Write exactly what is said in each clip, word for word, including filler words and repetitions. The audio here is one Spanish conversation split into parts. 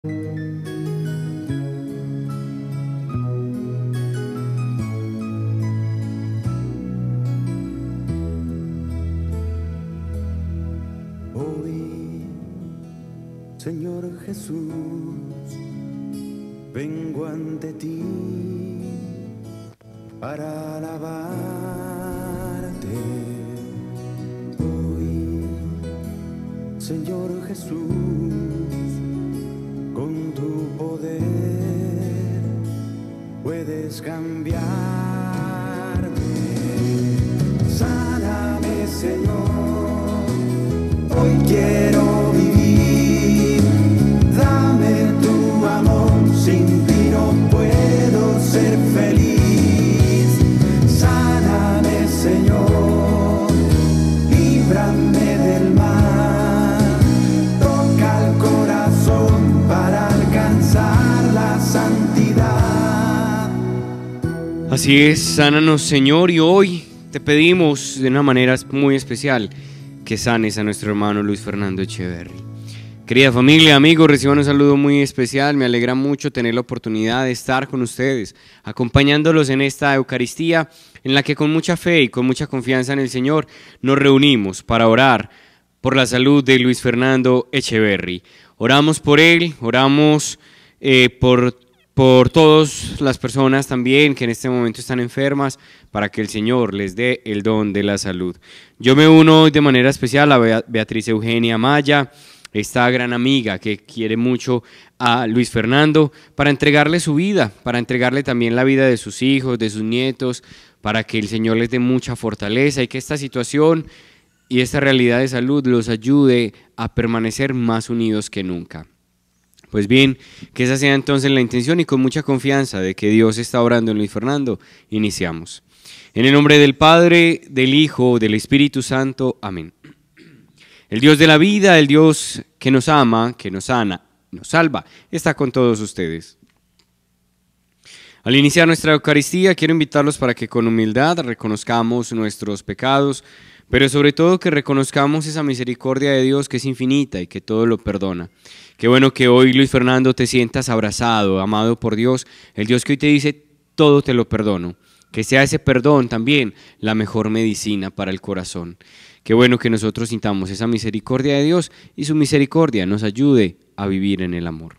Hoy, Señor Jesús, vengo ante ti para alabarte. Hoy, Señor Jesús, con tu poder puedes cambiarme. Sáname, Señor, hoy quiero vivir. Dame tu amor, sin ti no puedo ser feliz. Sáname, Señor, líbrame del mal. Toca el corazón para alcanzar la santidad. Así es, sánanos, Señor, y hoy te pedimos de una manera muy especial que sanes a nuestro hermano Luis Fernando Echeverry. Querida familia, amigos, reciban un saludo muy especial. Me alegra mucho tener la oportunidad de estar con ustedes, acompañándolos en esta Eucaristía en la que con mucha fe y con mucha confianza en el Señor nos reunimos para orar por la salud de Luis Fernando Echeverry. Oramos por él, oramos eh, por por todas las personas también que en este momento están enfermas, para que el Señor les dé el don de la salud. Yo me uno hoy de manera especial a Beatriz Eugenia Maya, esta gran amiga que quiere mucho a Luis Fernando, para entregarle su vida, para entregarle también la vida de sus hijos, de sus nietos, para que el Señor les dé mucha fortaleza y que esta situación y esta realidad de salud los ayude a permanecer más unidos que nunca. Pues bien, que esa sea entonces la intención, y con mucha confianza de que Dios está orando en Luis Fernando, iniciamos. En el nombre del Padre, del Hijo, del Espíritu Santo. Amén. El Dios de la vida, el Dios que nos ama, que nos sana, nos salva, está con todos ustedes. Al iniciar nuestra Eucaristía, quiero invitarlos para que con humildad reconozcamos nuestros pecados, pero sobre todo que reconozcamos esa misericordia de Dios que es infinita y que todo lo perdona. Qué bueno que hoy, Luis Fernando, te sientas abrazado, amado por Dios, el Dios que hoy te dice, todo te lo perdono. Que sea ese perdón también la mejor medicina para el corazón. Qué bueno que nosotros sintamos esa misericordia de Dios y su misericordia nos ayude a vivir en el amor.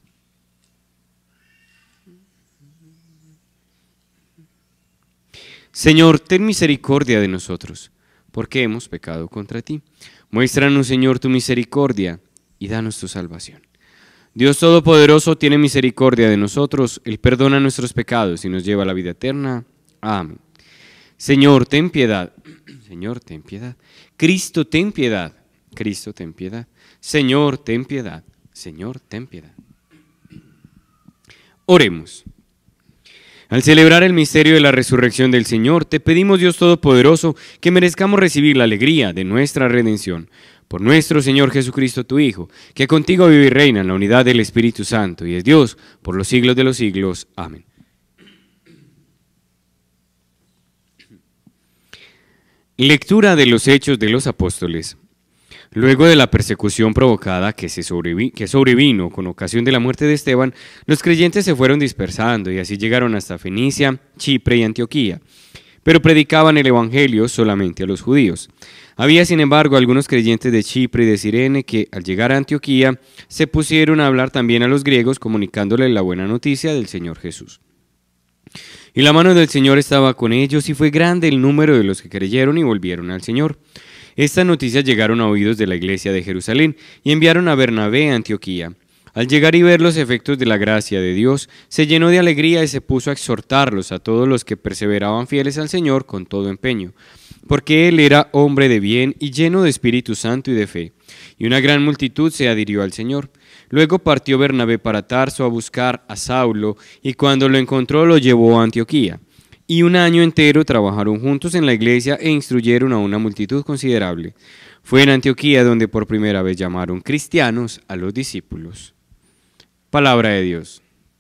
Señor, ten misericordia de nosotros, porque hemos pecado contra ti. Muéstranos, Señor, tu misericordia y danos tu salvación. Dios Todopoderoso tiene misericordia de nosotros, Él perdona nuestros pecados y nos lleva a la vida eterna. Amén. Señor, ten piedad. Señor, ten piedad. Cristo, ten piedad. Cristo, ten piedad. Señor, ten piedad. Señor, ten piedad. Oremos. Al celebrar el misterio de la resurrección del Señor, te pedimos, Dios Todopoderoso, que merezcamos recibir la alegría de nuestra redención. Por nuestro Señor Jesucristo, tu Hijo, que contigo vive y reina en la unidad del Espíritu Santo, y es Dios por los siglos de los siglos. Amén. Lectura de los Hechos de los Apóstoles. Luego de la persecución provocada que, se sobrevi que sobrevino con ocasión de la muerte de Esteban, los creyentes se fueron dispersando y así llegaron hasta Fenicia, Chipre y Antioquía, pero predicaban el evangelio solamente a los judíos. Había, sin embargo, algunos creyentes de Chipre y de Cirene que, al llegar a Antioquía, se pusieron a hablar también a los griegos, comunicándoles la buena noticia del Señor Jesús. Y la mano del Señor estaba con ellos, y fue grande el número de los que creyeron y volvieron al Señor. Estas noticias llegaron a oídos de la iglesia de Jerusalén, y enviaron a Bernabé a Antioquía. Al llegar y ver los efectos de la gracia de Dios, se llenó de alegría y se puso a exhortarlos a todos los que perseveraban fieles al Señor con todo empeño, porque él era hombre de bien y lleno de Espíritu Santo y de fe, y una gran multitud se adhirió al Señor. Luego partió Bernabé para Tarso a buscar a Saulo, y cuando lo encontró lo llevó a Antioquía. Y un año entero trabajaron juntos en la iglesia e instruyeron a una multitud considerable. Fue en Antioquía donde por primera vez llamaron cristianos a los discípulos. Palabra de Dios.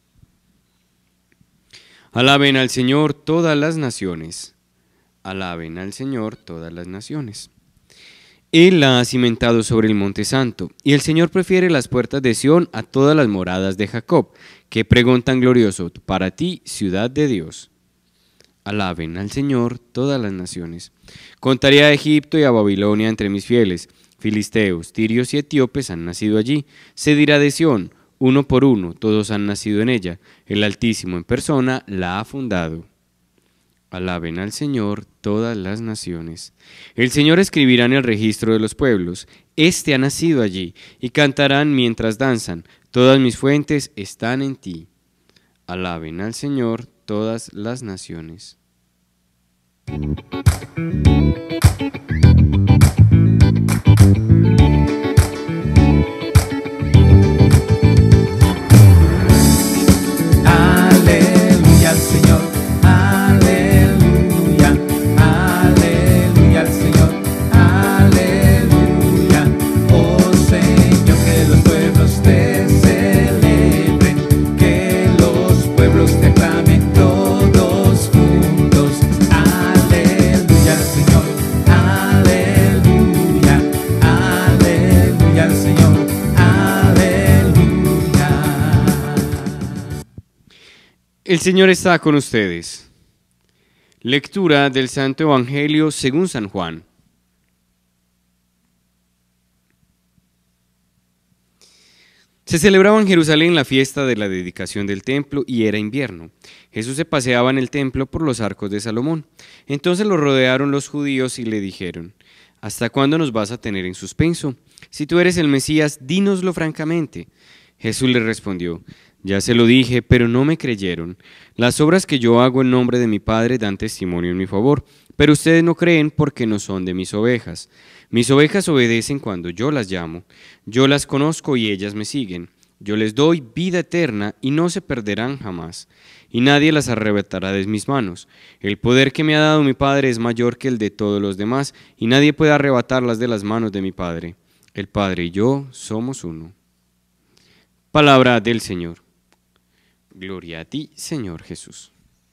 Alaben al Señor todas las naciones. Alaben al Señor todas las naciones. Él la ha cimentado sobre el monte santo, y el Señor prefiere las puertas de Sión a todas las moradas de Jacob. Qué pregón tan glorioso para ti, ciudad de Dios. Alaben al Señor todas las naciones. Contaré a Egipto y a Babilonia entre mis fieles. Filisteos, tirios y etíopes han nacido allí. Se dirá de Sión, uno por uno, todos han nacido en ella. El Altísimo en persona la ha fundado. Alaben al Señor todas las naciones. El Señor escribirá en el registro de los pueblos. Este ha nacido allí, y cantarán mientras danzan. Todas mis fuentes están en ti. Alaben al Señor todas las naciones. Aleluya al Señor. El Señor está con ustedes. Lectura del Santo Evangelio según San Juan. Se celebraba en Jerusalén la fiesta de la dedicación del templo y era invierno. Jesús se paseaba en el templo por los arcos de Salomón. Entonces lo rodearon los judíos y le dijeron: ¿Hasta cuándo nos vas a tener en suspenso? Si tú eres el Mesías, dínoslo francamente. Jesús le respondió: Ya se lo dije, pero no me creyeron. Las obras que yo hago en nombre de mi Padre dan testimonio en mi favor, pero ustedes no creen porque no son de mis ovejas. Mis ovejas obedecen cuando yo las llamo. Yo las conozco y ellas me siguen. Yo les doy vida eterna y no se perderán jamás, y nadie las arrebatará de mis manos. El poder que me ha dado mi Padre es mayor que el de todos los demás, y nadie puede arrebatarlas de las manos de mi Padre. El Padre y yo somos uno. Palabra del Señor. Gloria a ti, Señor Jesús.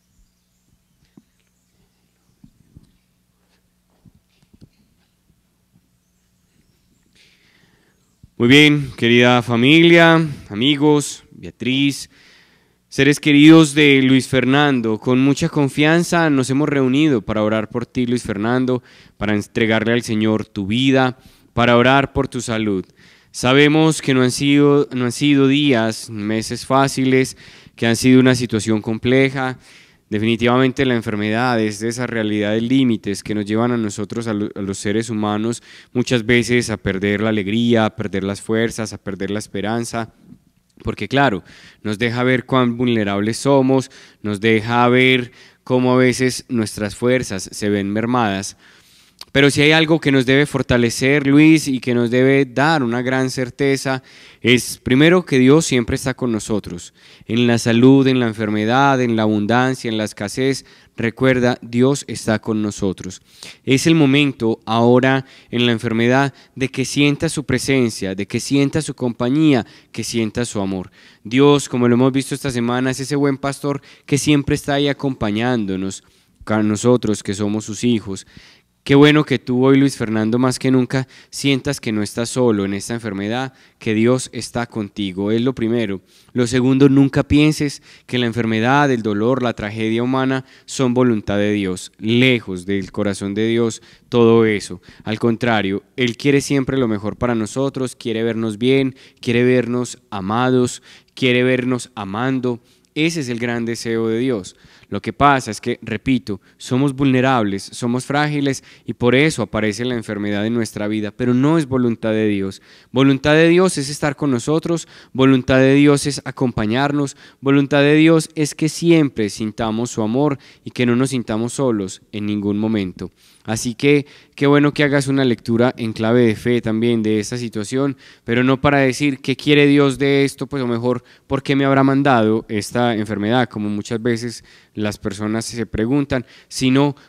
Muy bien, querida familia, amigos, Beatriz, seres queridos de Luis Fernando, con mucha confianza nos hemos reunido para orar por ti, Luis Fernando, para entregarle al Señor tu vida, para orar por tu salud. Sabemos que no han sido, no han sido días, meses fáciles, que han sido una situación compleja. Definitivamente la enfermedad es de esas realidades límites que nos llevan a nosotros, a, lo, a los seres humanos, muchas veces a perder la alegría, a perder las fuerzas, a perder la esperanza, porque claro, nos deja ver cuán vulnerables somos, nos deja ver cómo a veces nuestras fuerzas se ven mermadas. Pero si hay algo que nos debe fortalecer, Luis, y que nos debe dar una gran certeza, es primero que Dios siempre está con nosotros. En la salud, en la enfermedad, en la abundancia, en la escasez, recuerda, Dios está con nosotros. Es el momento ahora en la enfermedad de que sienta su presencia, de que sienta su compañía, que sienta su amor. Dios, como lo hemos visto esta semana, es ese buen pastor que siempre está ahí acompañándonos, a nosotros que somos sus hijos. Qué bueno que tú hoy, Luis Fernando, más que nunca sientas que no estás solo en esta enfermedad, que Dios está contigo, es lo primero. Lo segundo, nunca pienses que la enfermedad, el dolor, la tragedia humana son voluntad de Dios, lejos del corazón de Dios, todo eso. Al contrario, Él quiere siempre lo mejor para nosotros, quiere vernos bien, quiere vernos amados, quiere vernos amando. Ese es el gran deseo de Dios. Lo que pasa es que, repito, somos vulnerables, somos frágiles y por eso aparece la enfermedad en nuestra vida, pero no es voluntad de Dios. Voluntad de Dios es estar con nosotros, voluntad de Dios es acompañarnos, voluntad de Dios es que siempre sintamos su amor y que no nos sintamos solos en ningún momento. Así que qué bueno que hagas una lectura en clave de fe también de esta situación, pero no para decir qué quiere Dios de esto, pues o mejor, ¿por qué me habrá mandado esta enfermedad? Como muchas veces las personas se preguntan, sino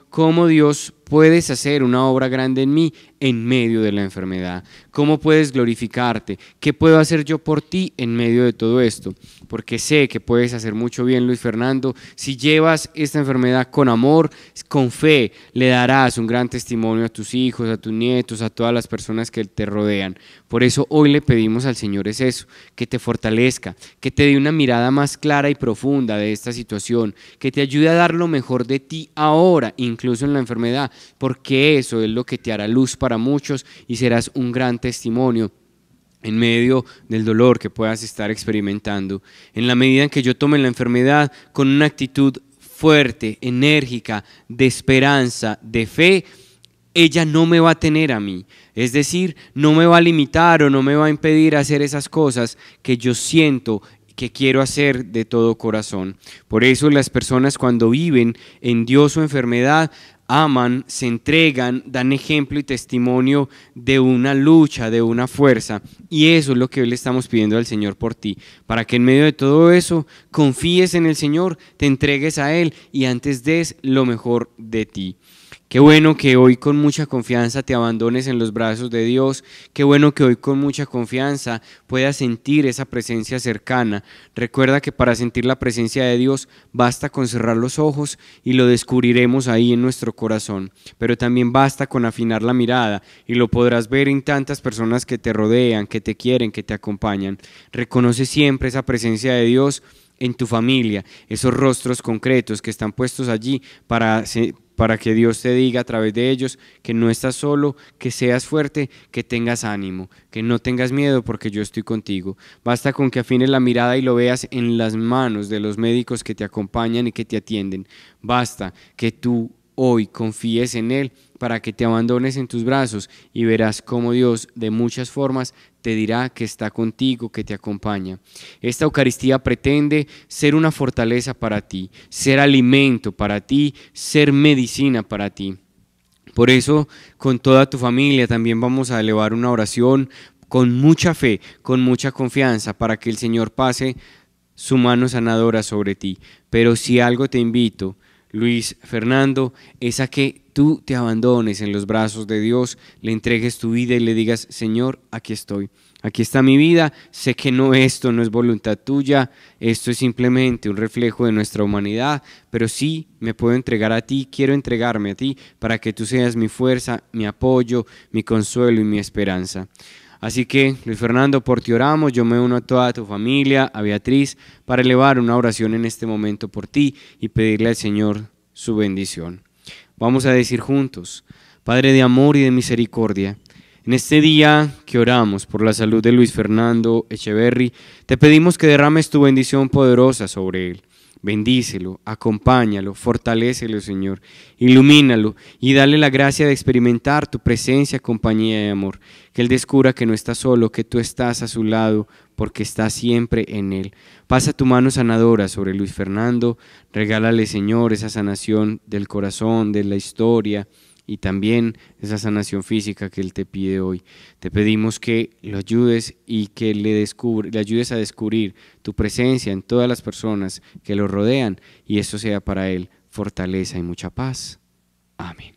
cómo Dios puedes hacer una obra grande en mí en medio de la enfermedad. ¿Cómo puedes glorificarte? ¿Qué puedo hacer yo por ti en medio de todo esto? Porque sé que puedes hacer mucho bien, Luis Fernando. Si llevas esta enfermedad con amor, con fe, le darás un gran testimonio a tus hijos, a tus nietos, a todas las personas que te rodean. Por eso hoy le pedimos al Señor es eso, que te fortalezca, que te dé una mirada más clara y profunda de esta situación, que te ayude a dar lo mejor de ti ahora, incluso en la enfermedad, porque eso es lo que te hará luz para muchos y serás un gran testimonio en medio del dolor que puedas estar experimentando. En la medida en que yo tome la enfermedad con una actitud fuerte, enérgica, de esperanza, de fe, ella no me va a tener a mí, es decir, no me va a limitar o no me va a impedir hacer esas cosas que yo siento que quiero hacer de todo corazón. Por eso las personas cuando viven en Dios su enfermedad, aman, se entregan, dan ejemplo y testimonio de una lucha, de una fuerza, y eso es lo que hoy le estamos pidiendo al Señor por ti, para que en medio de todo eso confíes en el Señor, te entregues a Él y antes des lo mejor de ti. Qué bueno que hoy con mucha confianza te abandones en los brazos de Dios. Qué bueno que hoy con mucha confianza puedas sentir esa presencia cercana. Recuerda que para sentir la presencia de Dios basta con cerrar los ojos y lo descubriremos ahí en nuestro corazón. Pero también basta con afinar la mirada y lo podrás ver en tantas personas que te rodean, que te quieren, que te acompañan. Reconoce siempre esa presencia de Dios en tu familia, esos rostros concretos que están puestos allí para para que Dios te diga a través de ellos que no estás solo, que seas fuerte, que tengas ánimo, que no tengas miedo porque yo estoy contigo. Basta con que afines la mirada y lo veas en las manos de los médicos que te acompañan y que te atienden. Basta que tú hoy confíes en Él para que te abandones en tus brazos y verás cómo Dios de muchas formas te dirá que está contigo, que te acompaña. Esta Eucaristía pretende ser una fortaleza para ti, ser alimento para ti, ser medicina para ti. Por eso, con toda tu familia también vamos a elevar una oración con mucha fe, con mucha confianza, para que el Señor pase su mano sanadora sobre ti. Pero si algo te invito, Luis Fernando, es a que tú te abandones en los brazos de Dios, le entregues tu vida y le digas: Señor, aquí estoy, aquí está mi vida, sé que no, esto no es voluntad tuya, esto es simplemente un reflejo de nuestra humanidad, pero sí me puedo entregar a ti, quiero entregarme a ti para que tú seas mi fuerza, mi apoyo, mi consuelo y mi esperanza. Así que, Luis Fernando, por ti oramos, yo me uno a toda tu familia, a Beatriz, para elevar una oración en este momento por ti y pedirle al Señor su bendición. Vamos a decir juntos: Padre de amor y de misericordia, en este día que oramos por la salud de Luis Fernando Echeverry, te pedimos que derrames tu bendición poderosa sobre él. Bendícelo, acompáñalo, fortalécelo, Señor, ilumínalo y dale la gracia de experimentar tu presencia, compañía y amor, que él descubra que no está solo, que tú estás a su lado, porque estás siempre en él. Pasa tu mano sanadora sobre Luis Fernando, regálale, Señor, esa sanación del corazón, de la historia, y también esa sanación física que Él te pide hoy. Te pedimos que lo ayudes y que le, descubre, le ayudes a descubrir tu presencia en todas las personas que lo rodean y eso sea para Él fortaleza y mucha paz. Amén.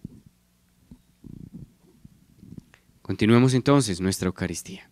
Continuemos entonces nuestra Eucaristía.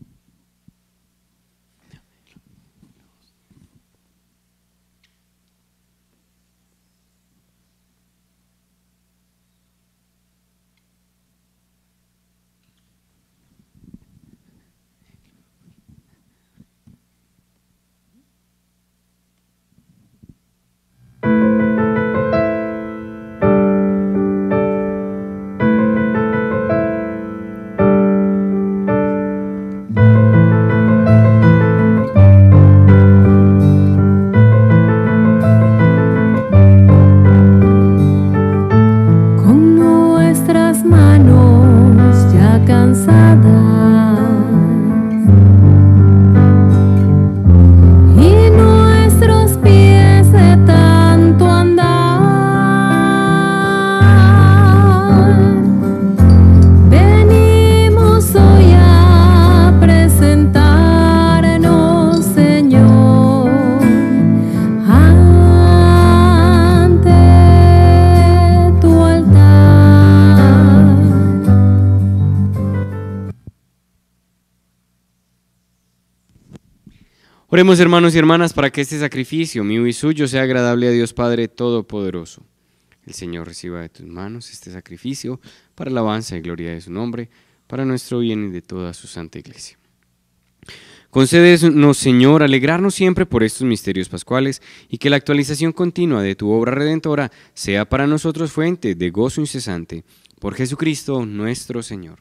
Oremos, hermanos y hermanas, para que este sacrificio mío y suyo sea agradable a Dios Padre Todopoderoso. El Señor reciba de tus manos este sacrificio para alabanza y gloria de su nombre, para nuestro bien y de toda su santa iglesia. Concédenos, Señor, alegrarnos siempre por estos misterios pascuales y que la actualización continua de tu obra redentora sea para nosotros fuente de gozo incesante. Por Jesucristo nuestro Señor.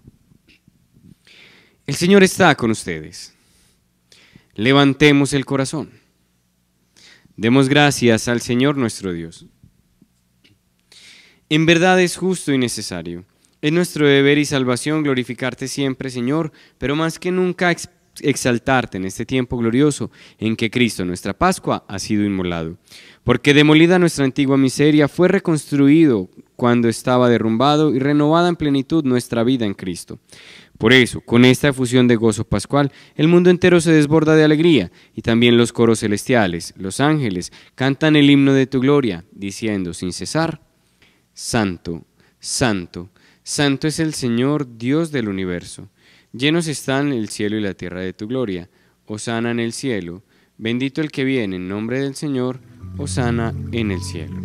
El Señor está con ustedes. Levantemos el corazón. Demos gracias al Señor nuestro Dios. En verdad es justo y necesario. Es nuestro deber y salvación glorificarte siempre, Señor, pero más que nunca ex exaltarte en este tiempo glorioso en que Cristo, nuestra Pascua, ha sido inmolado. Porque demolida nuestra antigua miseria, fue reconstruido cuando estaba derrumbado y renovada en plenitud nuestra vida en Cristo. Por eso, con esta efusión de gozo pascual, el mundo entero se desborda de alegría, y también los coros celestiales, los ángeles, cantan el himno de tu gloria, diciendo sin cesar: Santo, Santo, Santo es el Señor, Dios del universo. Llenos están el cielo y la tierra de tu gloria. Hosana en el cielo. Bendito el que viene en nombre del Señor. Hosana en el cielo.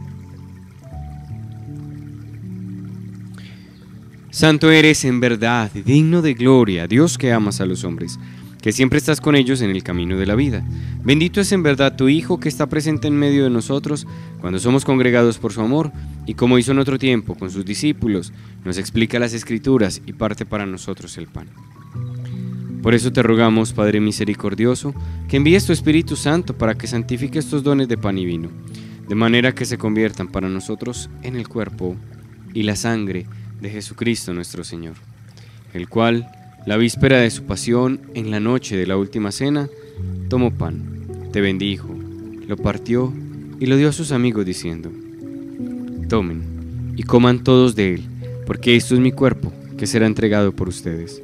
Santo eres en verdad, digno de gloria, Dios que amas a los hombres, que siempre estás con ellos en el camino de la vida. Bendito es en verdad tu Hijo, que está presente en medio de nosotros cuando somos congregados por su amor, y como hizo en otro tiempo con sus discípulos, nos explica las Escrituras y parte para nosotros el pan. Por eso te rogamos, Padre misericordioso, que envíes tu Espíritu Santo para que santifique estos dones de pan y vino, de manera que se conviertan para nosotros en el cuerpo y la sangre de Jesucristo nuestro Señor, el cual, la víspera de su pasión, en la noche de la última cena, tomó pan, te bendijo, lo partió y lo dio a sus amigos diciendo: tomen y coman todos de él, porque esto es mi cuerpo, que será entregado por ustedes.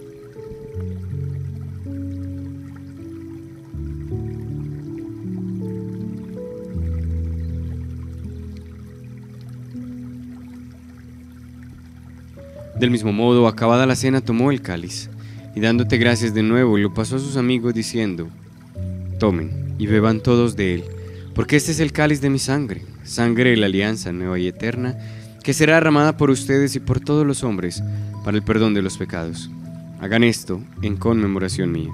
Del mismo modo, acabada la cena, tomó el cáliz, y dándote gracias de nuevo, lo pasó a sus amigos diciendo: tomen y beban todos de él, porque este es el cáliz de mi sangre, sangre de la alianza nueva y eterna, que será derramada por ustedes y por todos los hombres, para el perdón de los pecados. Hagan esto en conmemoración mía.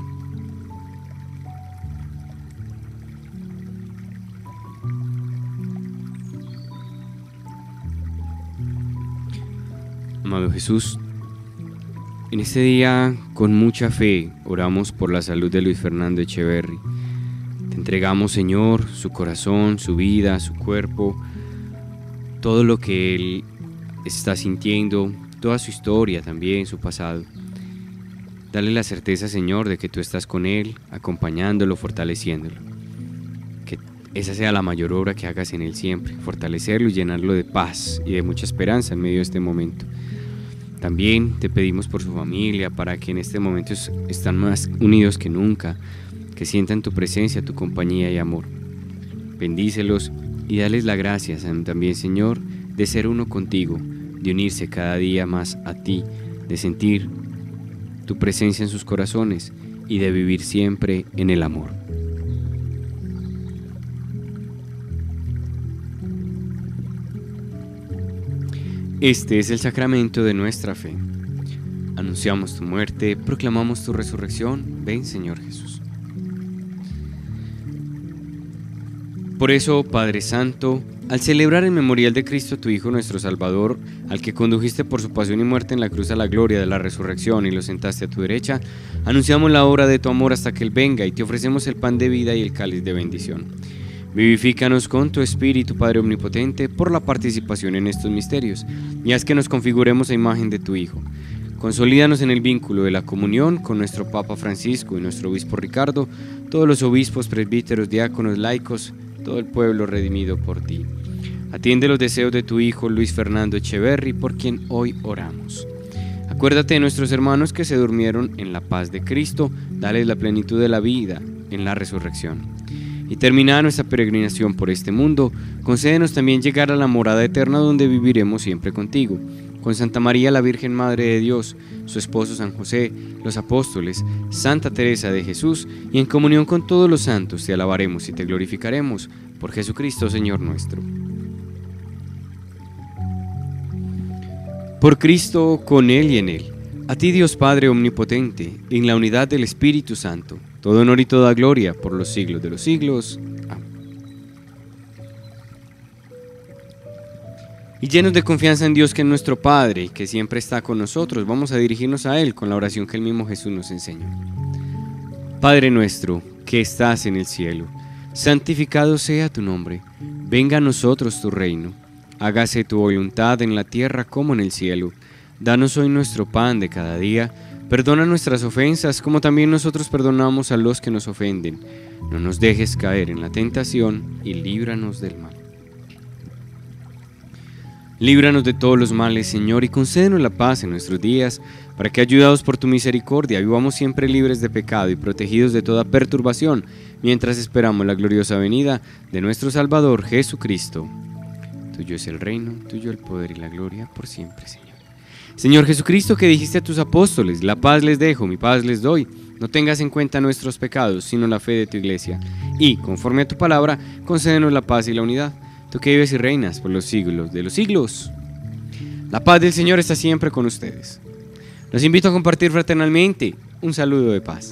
Amado Jesús, en este día, con mucha fe, oramos por la salud de Luis Fernando Echeverry. Te entregamos, Señor, su corazón, su vida, su cuerpo, todo lo que él está sintiendo, toda su historia también, su pasado. Dale la certeza, Señor, de que tú estás con él, acompañándolo, fortaleciéndolo. Que esa sea la mayor obra que hagas en él siempre, fortalecerlo y llenarlo de paz y de mucha esperanza en medio de este momento. También te pedimos por su familia, para que en este momento están más unidos que nunca, que sientan tu presencia, tu compañía y amor. Bendícelos y dales la gracia también, Señor, de ser uno contigo, de unirse cada día más a ti, de sentir tu presencia en sus corazones y de vivir siempre en el amor. Este es el sacramento de nuestra fe. Anunciamos tu muerte, proclamamos tu resurrección. Ven, Señor Jesús. Por eso, Padre Santo, al celebrar el memorial de Cristo, tu Hijo, nuestro Salvador, al que condujiste por su pasión y muerte en la cruz a la gloria de la resurrección y lo sentaste a tu derecha, anunciamos la obra de tu amor hasta que Él venga, y te ofrecemos el pan de vida y el cáliz de bendición. Vivifícanos con tu Espíritu, Padre Omnipotente, por la participación en estos misterios, y haz que nos configuremos a imagen de tu Hijo. Consolídanos en el vínculo de la comunión con nuestro Papa Francisco y nuestro Obispo Ricardo, todos los obispos, presbíteros, diáconos, laicos, todo el pueblo redimido por ti. Atiende los deseos de tu Hijo Luis Fernando Echeverry, por quien hoy oramos. Acuérdate de nuestros hermanos que se durmieron en la paz de Cristo, dales la plenitud de la vida en la resurrección. Y terminada nuestra peregrinación por este mundo, concédenos también llegar a la morada eterna donde viviremos siempre contigo. con Santa María la Virgen Madre de Dios, su esposo San José, los apóstoles, Santa Teresa de Jesús, y en comunión con todos los santos te alabaremos y te glorificaremos, por Jesucristo Señor nuestro. Por Cristo, con Él y en Él, a ti Dios Padre Omnipotente, en la unidad del Espíritu Santo, todo honor y toda gloria por los siglos de los siglos. Amén. Y llenos de confianza en Dios, que es nuestro Padre y que siempre está con nosotros, vamos a dirigirnos a Él con la oración que el mismo Jesús nos enseñó. Padre nuestro, que estás en el cielo, santificado sea tu nombre, venga a nosotros tu reino, hágase tu voluntad en la tierra como en el cielo. Danos hoy nuestro pan de cada día, perdona nuestras ofensas como también nosotros perdonamos a los que nos ofenden. No nos dejes caer en la tentación y líbranos del mal. Líbranos de todos los males, Señor, y concédenos la paz en nuestros días, para que, ayudados por tu misericordia, vivamos siempre libres de pecado y protegidos de toda perturbación, mientras esperamos la gloriosa venida de nuestro Salvador Jesucristo. Tuyo es el reino, tuyo el poder y la gloria por siempre, Señor. Señor Jesucristo, que dijiste a tus apóstoles, la paz les dejo, mi paz les doy, no tengas en cuenta nuestros pecados, sino la fe de tu iglesia, y, conforme a tu palabra, concédenos la paz y la unidad. Tú que vives y reinas por los siglos de los siglos. La paz del Señor está siempre con ustedes. Los invito a compartir fraternalmente un saludo de paz.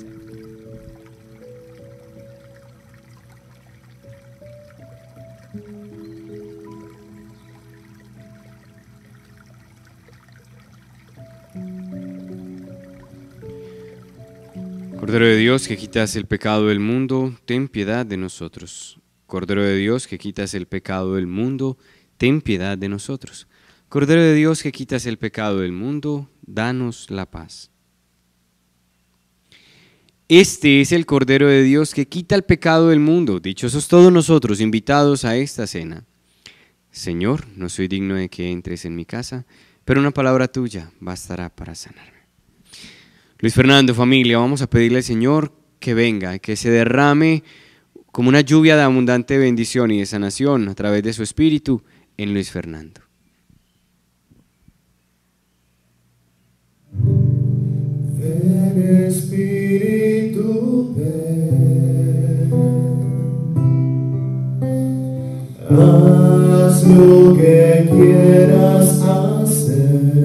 Cordero de Dios, que quitas el pecado del mundo, ten piedad de nosotros. Cordero de Dios, que quitas el pecado del mundo, ten piedad de nosotros. Cordero de Dios, que quitas el pecado del mundo, danos la paz. Este es el Cordero de Dios que quita el pecado del mundo. Dichosos todos nosotros invitados a esta cena. Señor, no soy digno de que entres en mi casa, pero una palabra tuya bastará para sanarme. Luis Fernando, familia, vamos a pedirle al Señor que venga, que se derrame como una lluvia de abundante bendición y de sanación a través de su Espíritu en Luis Fernando. Ven Espíritu, ven, haz lo que quieras hacer,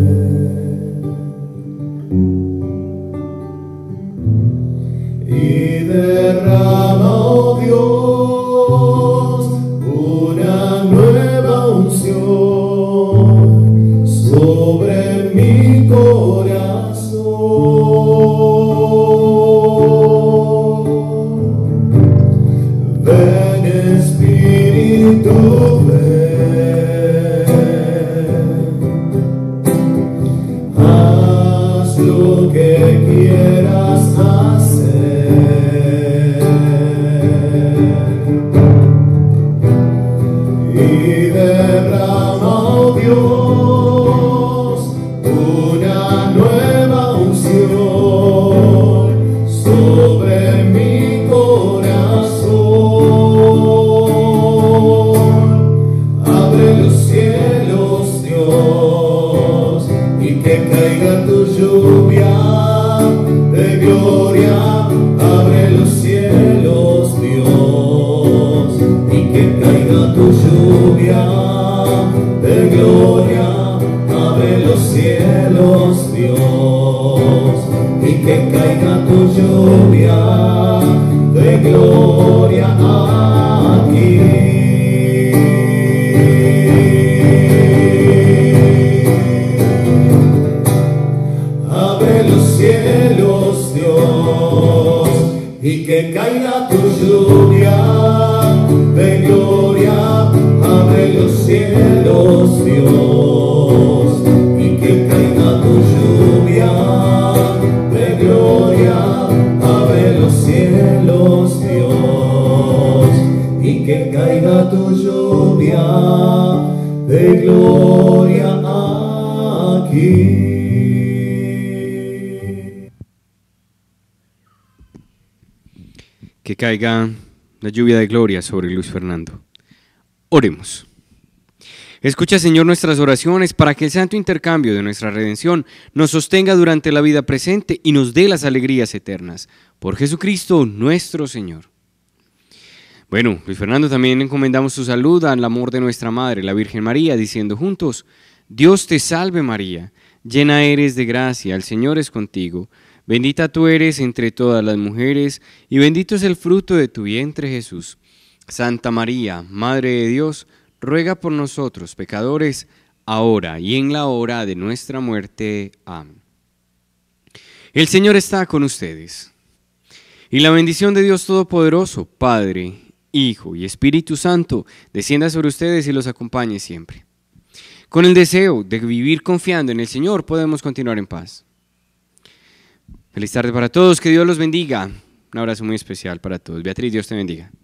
y derrama, oh Dios, una nueva unción sobre mi corazón. Ven Espíritu, ven, haz lo que quieras hacer, y derrama, oh Dios, una nueva unción sobre mi corazón. Abre los cielos, Dios, y que caiga tu lluvia de gloria. Abre los cielos, Dios, y que caiga tu lluvia de gloria. Abre los cielos, Dios, y que caiga tu lluvia de gloria aquí. Abre los cielos, Dios, y que caiga tu lluvia de gloria. Abre los cielos, Dios, y que caiga tu lluvia de gloria. Abre los cielos, Dios, y que caiga tu lluvia de gloria aquí. Que caiga la lluvia de gloria sobre Luis Fernando. Oremos. Escucha, Señor, nuestras oraciones para que el santo intercambio de nuestra redención nos sostenga durante la vida presente y nos dé las alegrías eternas. Por Jesucristo nuestro Señor. Bueno, Luis Fernando, también encomendamos su salud al amor de nuestra Madre, la Virgen María, diciendo juntos: Dios te salve María, llena eres de gracia, el Señor es contigo. Bendita tú eres entre todas las mujeres, y bendito es el fruto de tu vientre Jesús. Santa María, Madre de Dios, ruega por nosotros pecadores, ahora y en la hora de nuestra muerte. Amén. El Señor está con ustedes. Y la bendición de Dios Todopoderoso, Padre, Hijo y Espíritu Santo, descienda sobre ustedes y los acompañe siempre. Con el deseo de vivir confiando en el Señor, podemos continuar en paz. Feliz tarde para todos, que Dios los bendiga. Un abrazo muy especial para todos. Beatriz, Dios te bendiga.